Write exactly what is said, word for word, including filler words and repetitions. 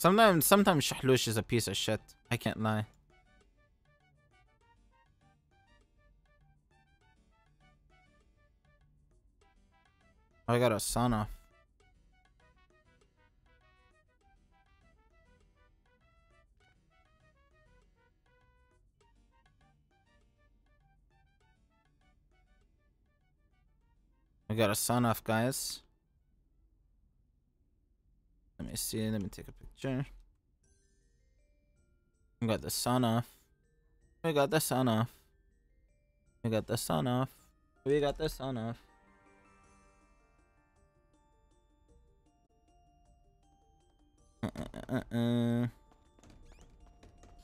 Sometimes, sometimes SHALOOSH is a piece of shit. I can't lie. I got a SAWNOFF. I got a SAWNOFF, guys. Let me see. Let me take a picture. We got the SAWNOFF. We got the SAWNOFF. We got the SAWNOFF. We got the SAWNOFF. Uh, uh, uh, uh.